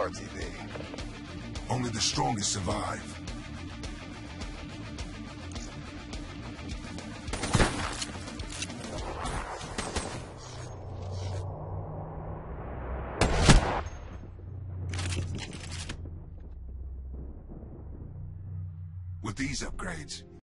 RTV. Only the strongest survive. With these upgrades,